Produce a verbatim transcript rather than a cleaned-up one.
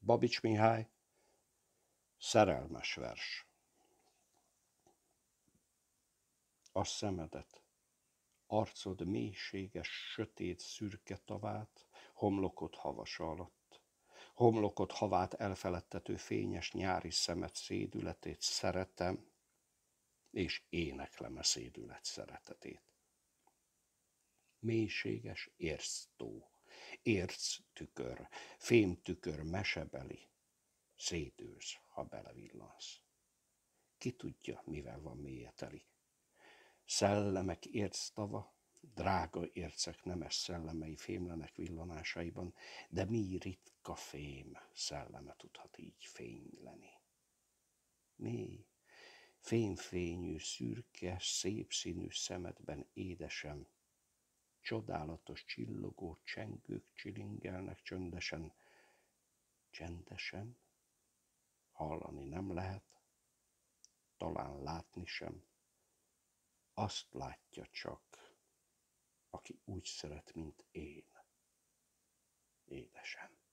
Babics Mihály, szerelmes vers. A szemedet, arcod mélységes, sötét, szürke tavát, homlokod havasa alatt, homlokod havát elfeledtető fényes nyári szemet szédületét szeretem, és éneklem a szédület szeretetét. Mélységes érztó, érc tükör, fémtükör mesebeli, szédülsz, ha belevillansz. Ki tudja, mivel van mélye teli. Szellemek érctava, drága ércek nemes szellemei fémlenek villanásaiban, de mi ritka fém szelleme tudhat így fényleni. Mély, fémfényű, szürke, szép színű szemedben édesem, csodálatos csillogó csengők csilingelnek csöndesen, csendesen, hallani nem lehet, talán látni sem, azt látja csak, aki úgy szeret, mint én, édesem.